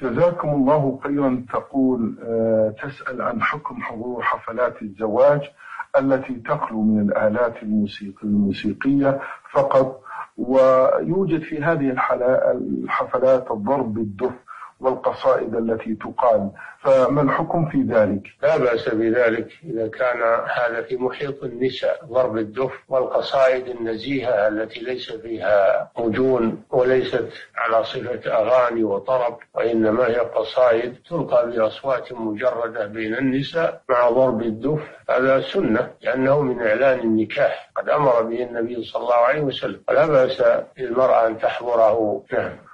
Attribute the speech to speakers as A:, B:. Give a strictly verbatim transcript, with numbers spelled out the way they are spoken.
A: جزاكم الله خيرا. تقول أه تسأل عن حكم حضور حفلات الزواج التي تخلو من الآلات الموسيقية فقط، ويوجد في هذه الحفلات الضرب بالدف والقصائد التي تقال، فما الحكم في ذلك؟
B: لا بأس بذلك إذا كان هذا في محيط النساء، ضرب الدف والقصائد النزيهة التي ليس فيها مجون وليست على صفة أغاني وطرب، وإنما هي قصائد تلقى بأصوات مجردة بين النساء مع ضرب الدف، هذا سنة لأنه من إعلان النكاح، قد أمر به النبي صلى الله عليه وسلم، ولا بأس للمرأة أن تحضره. نعم.